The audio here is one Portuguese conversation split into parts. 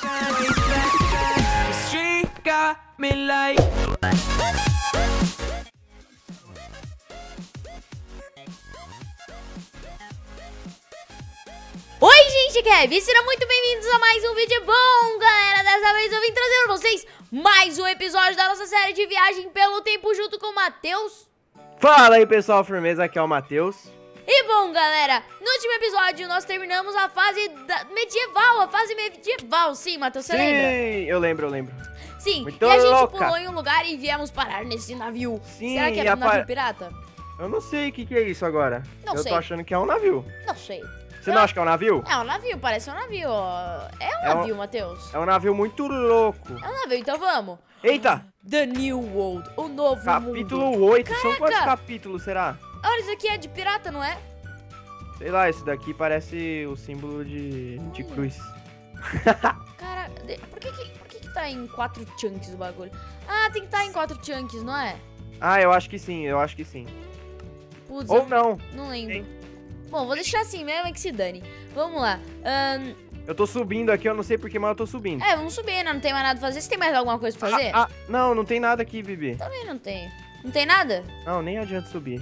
Oi, gente, que é? Sejam muito bem-vindos a mais um vídeo bom, galera. Dessa vez eu vim trazer pra vocês mais um episódio da nossa série de viagem pelo tempo junto com o Matheus. Fala aí, pessoal, firmeza, aqui é o Matheus. E bom, galera, no último episódio nós terminamos a fase medieval, sim, Matheus, você lembra? Sim, eu lembro. Sim, muito e a gente louca. pulou em um lugar e viemos parar nesse navio. Sim, Será que era um navio pirata? Eu não sei o que é isso agora. Não eu sei. tô achando que é um navio. Não sei. Você não acha que é um navio? É um navio, parece um navio, ó. É um navio, Matheus. É um navio muito louco. É um navio, então vamos. Eita! The New World, o novo Capítulo mundo. 8. São Caraca! quantos capítulos, será? Olha, isso aqui é de pirata, não é? Sei lá, esse daqui parece o símbolo de cruz. Cara, por que tá em 4 chunks o bagulho? Ah, tem que estar em 4 chunks, não é? Ah, eu acho que sim. Putz, Ou não. não lembro. Sim. Bom, vou deixar assim mesmo, é que se dane. Vamos lá. Eu tô subindo aqui, eu não sei porquê, mas eu tô subindo. Vamos subir, né? Não tem mais nada pra fazer. Você tem mais alguma coisa pra fazer? Não tem nada aqui, Bibi. Também não tem. Não tem nada? Não, nem adianta subir.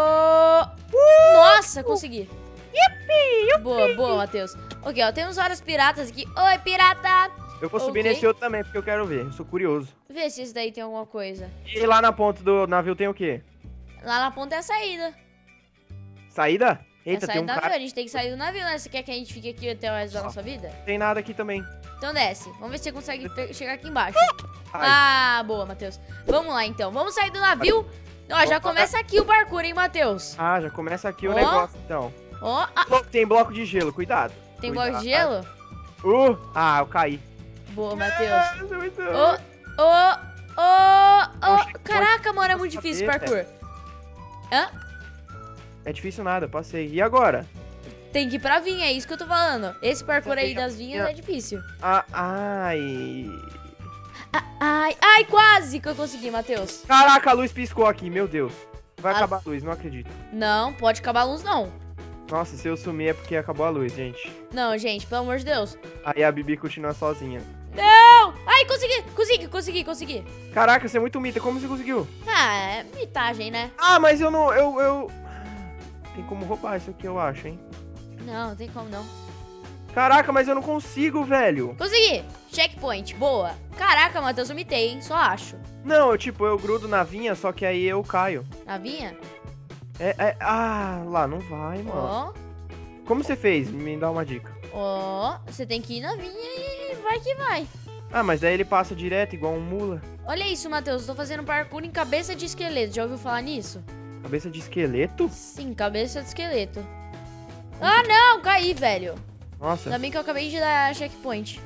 Nossa, consegui. Boa, Matheus. Ok, ó, temos vários piratas aqui. Oi, pirata! Eu vou subir Ok. nesse outro também, porque eu quero ver. Eu sou curioso. Vê se esse daí tem alguma coisa. E lá na ponta do navio tem o quê? Lá na ponta é a saída. Saída? Eita, É a tem saída um do navio. cara. A gente tem que sair do navio, né? Você quer que a gente fique aqui até o resto da nossa vida? Não tem nada aqui também. Então desce. Vamos ver se você consegue chegar aqui embaixo. Ai. Ah, boa, Matheus. Vamos lá, então. Vamos sair do navio. Ó, já começa aqui o parkour, hein, Matheus? Ah, já começa aqui o Ó. negócio, então. Ó, Tem bloco de gelo, cuidado. tem Cuidado. bloco de gelo? Eu caí. Boa, Matheus. Ah, isso é muito Poxa, Caraca, mano, é muito posso difícil o saber, parkour. Hã? É difícil nada, passei. E agora? Tem que ir pra vinha, é isso que eu tô falando. Esse parkour aí Deixa- das vinhas é difícil. Ai. Ai, quase que eu consegui, Matheus. Caraca, a luz piscou aqui, meu Deus. Vai A- acabar a luz, não acredito. Não, pode acabar a luz, não. Nossa, se eu sumir é porque acabou a luz, gente. Não, gente, pelo amor de Deus. Aí a Bibi continua sozinha. Não! Ai, consegui. Caraca, você é muito mita, como você conseguiu? Ah, é mitagem, né? Ah, mas eu não. Tem como roubar isso aqui, eu acho, hein? Não tem como não. Caraca, mas eu não consigo, velho. Consegui! Checkpoint, boa. Caraca, Matheus, eu mitei, hein? Só acho. Não, eu grudo na vinha, só que aí eu caio. Na vinha? Lá não vai, mano. Ó, Como você fez? Me dá uma dica. ó. Você tem que ir na vinha e vai que vai. Ah, mas daí ele passa direto, igual um mula. Olha isso, Matheus. Eu tô fazendo parkour em cabeça de esqueleto. Já ouviu falar nisso? Cabeça de esqueleto? Sim, cabeça de esqueleto. Ah, não! Caí, velho. Nossa. Ainda bem que eu acabei de dar checkpoint.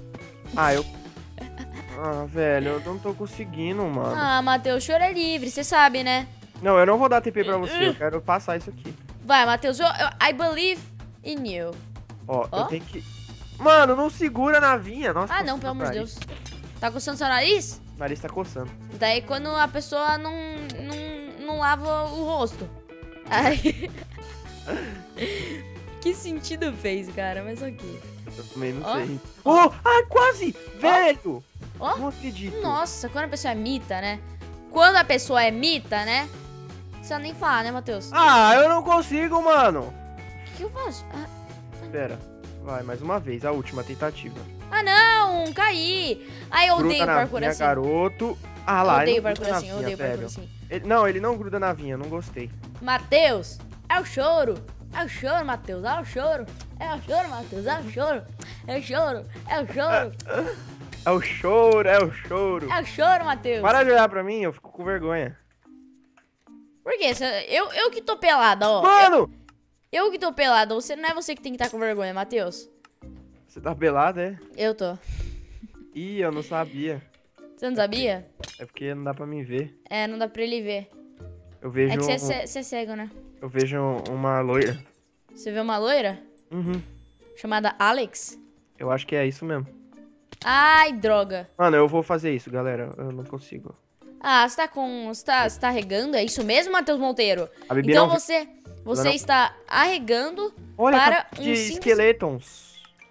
Velho, eu não tô conseguindo, mano. Ah, Matheus, choro é livre, você sabe, né? Não, eu não vou dar TP pra você, eu quero passar isso aqui. Vai, Matheus, I believe in you. Ó, Ó. eu tenho que... Mano, não segura na vinha. Nossa, Ah, não, pelo amor de Deus. Tá coçando seu nariz? O nariz tá coçando. Daí quando a pessoa não lava o rosto. Aí... Que sentido fez, cara? Mas ok. Eu também não Ó. sei. Ai, quase! Velho! Ó. Não acredito. Nossa, quando a pessoa é mita, né? Quando a pessoa é mita, né? Não precisa nem falar, né, Matheus? Ah, eu não consigo, mano. O que eu faço? Espera. Vai, mais uma vez, a última tentativa. Ah, não! Caí! Ai, eu odeio Gruda na parkour vinha, assim. garoto. Ah Eu lá, odeio ele não parkour gruda na assim, eu vinha, odeio parkour velho. assim. Ele não gruda na vinha, não gostei. Matheus, é o choro. É o choro, Matheus. É o choro. É o choro, Matheus. É o choro. É o choro. É o choro. É o choro, é o choro. É o choro, Matheus. Para de olhar pra mim, eu fico com vergonha. Por quê? Eu que tô pelada, ó. Mano! Eu que tô pelada. Não é você que tem que estar com vergonha, Matheus. Você tá pelado, é? Eu tô. Ih, eu não sabia. Você não sabia? É porque não dá pra me ver. É, não dá pra ele ver. Eu vejo, É que você é cego, né? eu vejo uma loira. Você vê uma loira Uhum. chamada Alex? Eu acho que é isso mesmo. Ai, droga. Mano, eu vou fazer isso, galera. Eu não consigo. Ah, você tá com... Você tá regando? É isso mesmo, Matheus Monteiro? A Bibi Então não... você não- está arregando Olha, para de um simples... esqueletons.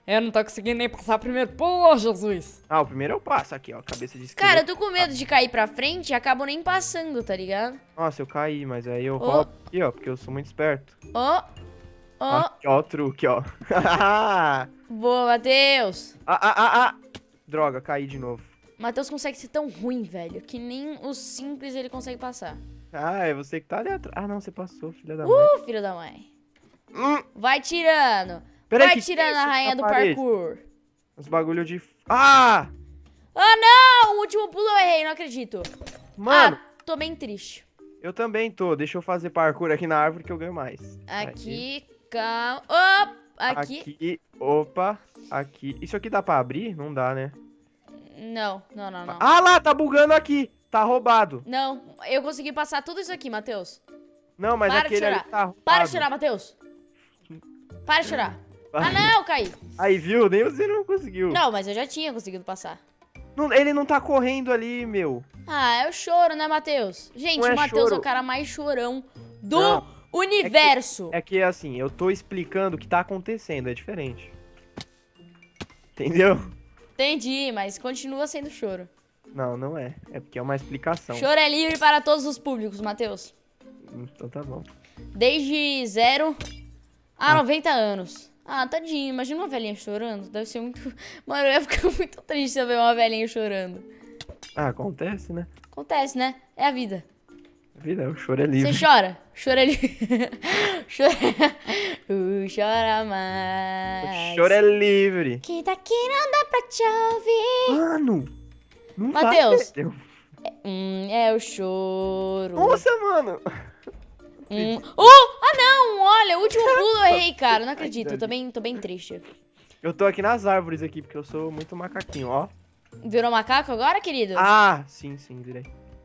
Eu não tô conseguindo nem passar primeiro. Pô, Jesus. Ah, o primeiro eu passo aqui, ó. Cabeça de esqueleto. Cara, eu tô com medo de cair pra frente e acabo nem passando, tá ligado? Nossa, eu caí, mas aí eu roubo aqui, ó. Porque eu sou muito esperto. Ó, ó. Aqui, ó, o truque, ó. Boa, Matheus. Droga, caí de novo. Matheus consegue ser tão ruim, velho, que nem os simples ele consegue passar. Ah, é você que tá ali atrás. Ah, não, você passou, filha da mãe. Filho da mãe. Vai tirando. Peraí, Vai que tirando isso a rainha na do parede? parkour. Os bagulho de... Ah! Ah, não! O último pulo eu errei, não acredito. Mano, tô bem triste. eu também tô. Deixa eu fazer parkour aqui na árvore que eu ganho mais. Aqui, calma. Opa, aqui. Aqui, opa, aqui. Isso aqui dá pra abrir? Não dá, né? Não. Ah lá, tá bugando aqui. Tá roubado. Não, eu consegui passar tudo isso aqui, Matheus. Não, mas Para de aquele ali chorar. tá roubado. Para de chorar, Matheus. Para de chorar. Ah, não, caí. Aí, viu? Nem você não conseguiu. Não, mas eu já tinha conseguido passar. Ele não tá correndo ali, meu. Ah, é o choro, né, Matheus? Gente, Não é o Matheus é choro. o cara mais chorão do Não, universo. É que assim, eu tô explicando o que tá acontecendo, é diferente. Entendeu? Entendi, mas continua sendo choro. Não, não é. É porque é uma explicação. Choro é livre para todos os públicos, Matheus. Então tá bom. Desde 0 a 90 anos. Ah, tadinho, imagina uma velhinha chorando. Deve ser muito... Mano, eu ia ficar muito triste se eu ver uma velhinha chorando. Ah, acontece, né? Acontece, né? É a vida. A vida, o choro é livre. Você chora? Chora livre. Chora mais. O choro é livre. Que daqui não dá pra te ouvir. Mano! Não Matheus. vai, meu. É o choro. Nossa, mano! Ah, não! Olha, o último pulo eu errei, cara. Não acredito. Eu tô bem triste. Eu tô aqui nas árvores aqui, porque eu sou muito macaquinho, ó. Virou macaco agora, querido? Ah, sim, virei.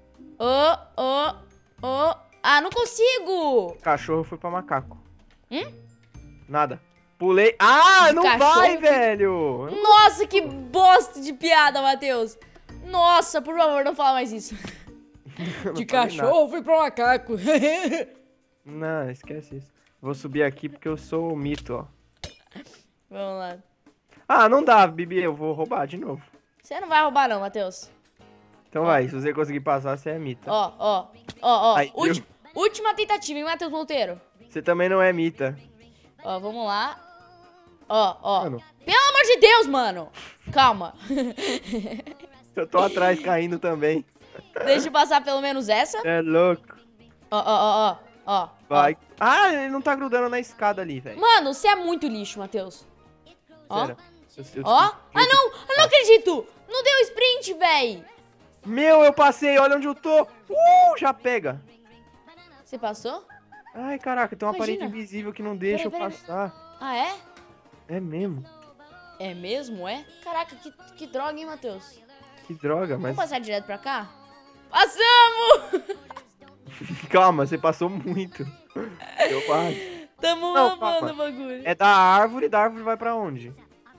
Ah, não consigo! Cachorro foi pra macaco. Nada. Pulei. Ah, não Cachorro vai, que- velho! Nossa, que bosta de piada, Matheus. Nossa, por favor, não fala mais isso. De cachorro fui pro macaco. Não, esquece isso. Vou subir aqui porque eu sou o mito, ó. Vamos lá. Ah, não dá, Bibi, eu vou roubar de novo. Você não vai roubar não, Matheus. Então vai, se você conseguir passar, você é mita. Ó. Ai, viu? Última tentativa, hein, Matheus Monteiro? Você também não é mita. Ó, vamos lá. Ó. Mano, Pelo amor de Deus, mano. Calma. eu tô atrás caindo também. Deixa eu passar pelo menos essa. É louco. Ó. Vai. Ah, ele não tá grudando na escada ali, velho. Mano, você é muito lixo, Matheus. Ó. Sério. Eu Ó. Ah, não. Eu não acredito. Não deu sprint, véi. Meu, eu passei, olha onde eu tô. Já pega. Você passou? Ai, caraca, tem uma Imagina. parede invisível que não deixa Peraí. eu passar. Ah, é? É mesmo. É mesmo, é? Caraca, que droga, hein, Matheus? Que droga, Vamos mas... passar direto pra cá? Passamos! Calma, você passou muito. Eu quase. Tamo Não, amando calma. o bagulho. É da árvore vai pra onde?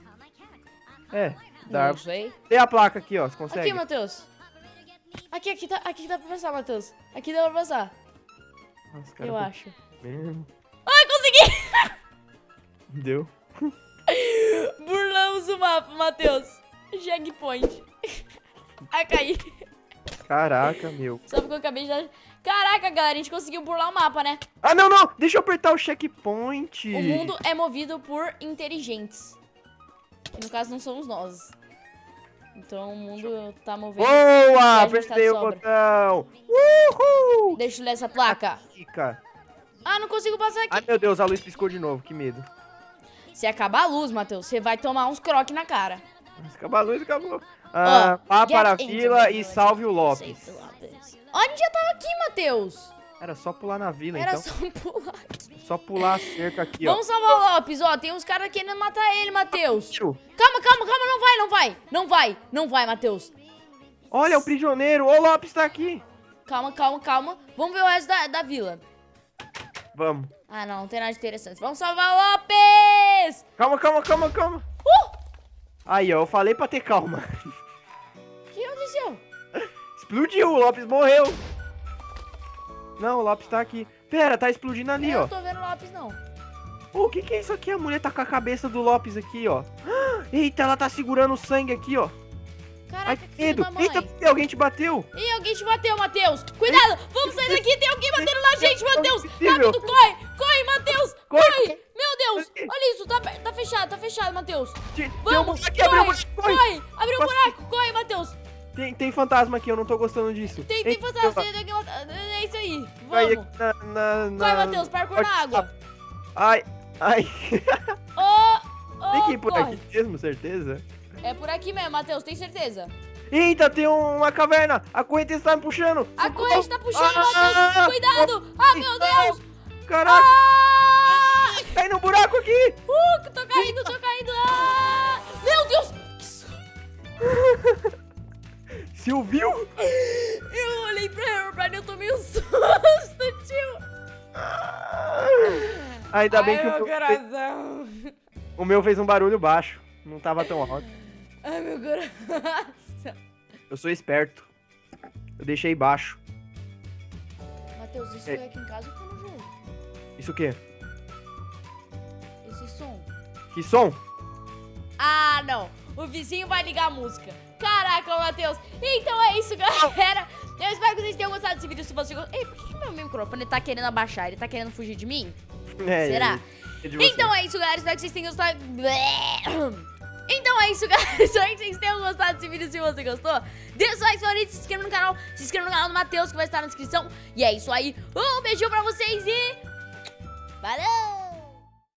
Da Não árvore. sei. Tem a placa aqui, ó, você consegue? Aqui, Matheus. Aqui dá pra passar, Matheus. Aqui dá pra passar, Nossa, cara, eu acho. mesmo. Ai, consegui! Deu. Burlamos o mapa, Matheus. Checkpoint. Ai, caí. Caraca, meu. Só porque eu acabei de dar... Caraca, galera, a gente conseguiu burlar o mapa, né? Ah, não. Deixa eu apertar o checkpoint. O mundo é movido por inteligentes. Que no caso não somos nós. Então o mundo tá movendo. Boa! a gente tá de Apertei o sobra. botão. Uhul! Deixa eu ler essa placa. Fica. Ah, não consigo passar aqui. Ai, meu Deus, a luz piscou de novo. Que medo. Se acabar a luz, Matheus, você vai tomar uns croques na cara. Mas acabou a luz, acabou. Vá para a get fila into e the salve o Lopes. Save the Lopes. Ó, a gente já tava aqui, Matheus. Era só pular na vila, Era então. só pular. Só pular a cerca aqui, ó. Vamos salvar o Lopes, ó. Tem uns caras querendo matar ele, Matheus. Tio. Calma, não vai, Matheus. Olha, o prisioneiro. O Lopes tá aqui. Calma. Vamos ver o resto da vila. Vamos. Ah, não tem nada de interessante. Vamos salvar o Lopes! Calma. Aí, ó, eu falei pra ter calma. O que aconteceu? Explodiu, o Lopes morreu. Não, o Lopes tá aqui. Pera, tá explodindo ali, Eu ó. não tô vendo o Lopes, não. Ô, o que é isso aqui? A mulher tá com a cabeça do Lopes aqui, ó. Eita, ela tá segurando o sangue aqui, ó. Caraca, Ai, que que filho medo. da mãe. Eita, alguém te bateu. Ih, alguém te bateu, Matheus. Cuidado, vamos sair daqui. Tem alguém batendo na gente, Matheus. Impossível. Rápido, corre. Corre, Matheus. Corre. Corre. Meu Deus. Olha isso, tá fechado, Matheus. Tem um Vamos, aqui, abriu um corre, buraco, corre. abriu um buraco. Corre, Matheus. Tem fantasma aqui, eu não tô gostando disso. Tem Eita, fantasma. É isso aí. Caí Vamos. aqui na... Corre, Matheus, parkour na água. Ai. Tem que ir por corre. aqui mesmo, certeza? É por aqui mesmo, Matheus, tem certeza? Eita, tem uma caverna. A corrente está me puxando. A corrente tá puxando, Matheus. Cuidado. Ah, meu Deus. Caraca, Ah! cai no buraco aqui. Tô caindo. Ah! Meu Deus. Que susto. Você ouviu? Eu olhei pra Herobrine e eu tomei um susto, tio. Ainda bem que Ai, meu coração. o meu fez um barulho baixo. Não tava tão alto. Ai, meu coração. Eu sou esperto. Eu deixei baixo. Matheus, isso foi aqui em casa ou foi no jogo? Isso o quê? Esse som. Que som? Ah, não. O vizinho vai ligar a música. Caraca, Matheus. Então é isso, galera. Eu espero que vocês tenham gostado desse vídeo. Se você gostou... Ei, por que meu microfone tá querendo abaixar? Ele tá querendo fugir de mim? Será? Então é isso, galera. Espero que vocês tenham gostado. Então é isso, galera. Espero que vocês tenham gostado desse vídeo. Se você gostou, deixa o like favorito, se inscreva no canal. Se inscreva no canal do Matheus, que vai estar na descrição. E é isso aí. Um beijinho pra vocês e... Valeu!